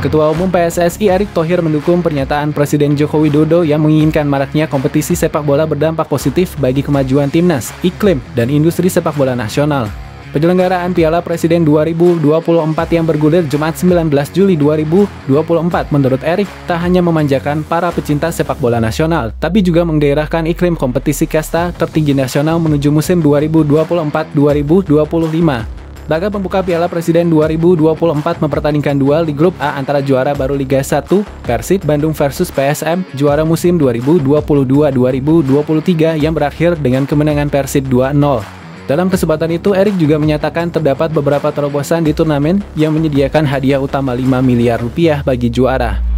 Ketua Umum PSSI Erick Thohir mendukung pernyataan Presiden Joko Widodo yang menginginkan maraknya kompetisi sepak bola berdampak positif bagi kemajuan timnas, iklim, dan industri sepak bola nasional. Penyelenggaraan Piala Presiden 2024 yang bergulir Jumat 19 Juli 2024 menurut Erick tak hanya memanjakan para pecinta sepak bola nasional, tapi juga menggairahkan iklim kompetisi kasta tertinggi nasional menuju musim 2024-2025. Laga pembuka Piala Presiden 2024 mempertandingkan duel di grup A antara juara baru Liga 1, Persib Bandung versus PSM, juara musim 2022-2023 yang berakhir dengan kemenangan Persib 2-0. Dalam kesempatan itu, Erick juga menyatakan terdapat beberapa terobosan di turnamen yang menyediakan hadiah utama 5 miliar rupiah bagi juara.